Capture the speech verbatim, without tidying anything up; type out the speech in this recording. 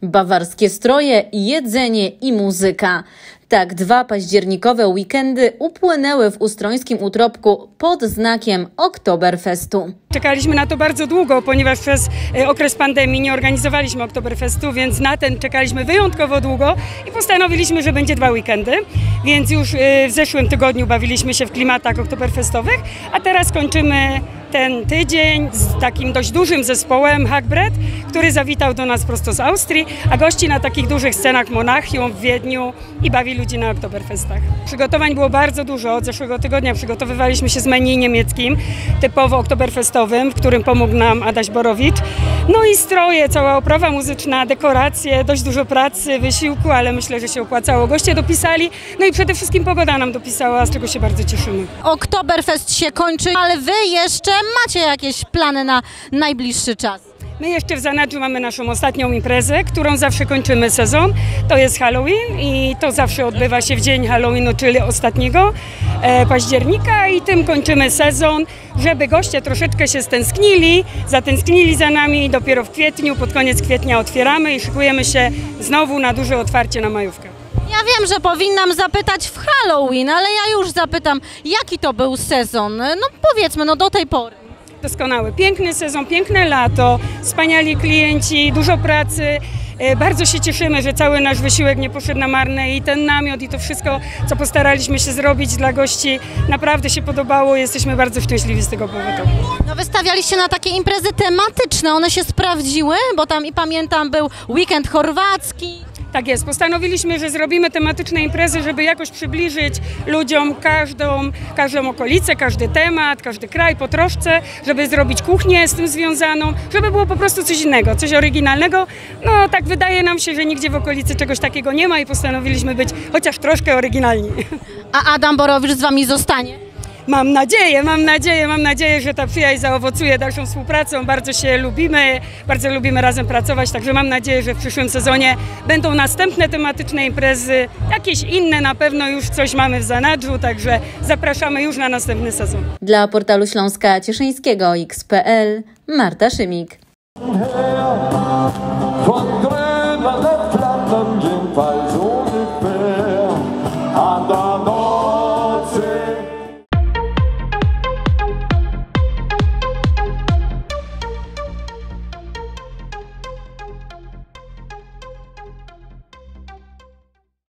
bawarskie stroje, jedzenie i muzyka. Tak dwa październikowe weekendy upłynęły w ustrońskim Utropku pod znakiem Oktoberfestu. Czekaliśmy na to bardzo długo, ponieważ przez okres pandemii nie organizowaliśmy Oktoberfestu, więc na ten czekaliśmy wyjątkowo długo i postanowiliśmy, że będzie dwa weekendy. Więc już w zeszłym tygodniu bawiliśmy się w klimatach oktoberfestowych, a teraz kończymy ten tydzień z takim dość dużym zespołem Hackbrett, który zawitał do nas prosto z Austrii, a gości na takich dużych scenach Monachium w Wiedniu i bawi ludzi na Oktoberfestach. Przygotowań było bardzo dużo. Od zeszłego tygodnia przygotowywaliśmy się z menu niemieckim, typowo oktoberfestowym, w którym pomógł nam Adaś Borowicz. No i stroje, cała oprawa muzyczna, dekoracje, dość dużo pracy, wysiłku, ale myślę, że się opłacało. Goście dopisali, no i przede wszystkim pogoda nam dopisała, z czego się bardzo cieszymy. Oktoberfest się kończy, ale wy jeszcze macie jakieś plany na najbliższy czas? My jeszcze w zanadrzu mamy naszą ostatnią imprezę, którą zawsze kończymy sezon. To jest Halloween i to zawsze odbywa się w dzień Halloweenu, czyli ostatniego e, października i tym kończymy sezon, żeby goście troszeczkę się stęsknili, zatęsknili za nami. Dopiero w kwietniu, pod koniec kwietnia otwieramy i szykujemy się znowu na duże otwarcie na majówkę. Ja wiem, że powinnam zapytać w Halloween, ale ja już zapytam, jaki to był sezon? No powiedzmy, no do tej pory. Doskonały, piękny sezon, piękne lato, wspaniali klienci, dużo pracy. Bardzo się cieszymy, że cały nasz wysiłek nie poszedł na marne i ten namiot i to wszystko, co postaraliśmy się zrobić dla gości, naprawdę się podobało. Jesteśmy bardzo szczęśliwi z tego powodu. No wystawialiście na takie imprezy tematyczne, one się sprawdziły, bo tam i pamiętam był weekend chorwacki. Tak jest, postanowiliśmy, że zrobimy tematyczne imprezy, żeby jakoś przybliżyć ludziom każdą, każdą okolicę, każdy temat, każdy kraj po troszce, żeby zrobić kuchnię z tym związaną, żeby było po prostu coś innego, coś oryginalnego. No tak wydaje nam się, że nigdzie w okolicy czegoś takiego nie ma i postanowiliśmy być chociaż troszkę oryginalni. A Adam Borowicz z wami zostanie? Mam nadzieję, mam nadzieję, mam nadzieję, że ta przyjaźń zaowocuje dalszą współpracą. Bardzo się lubimy, bardzo lubimy razem pracować, także mam nadzieję, że w przyszłym sezonie będą następne tematyczne imprezy, jakieś inne na pewno już coś mamy w zanadrzu, także zapraszamy już na następny sezon. Dla portalu Śląska Cieszyńskiego X kropka P L Marta Szymik. Von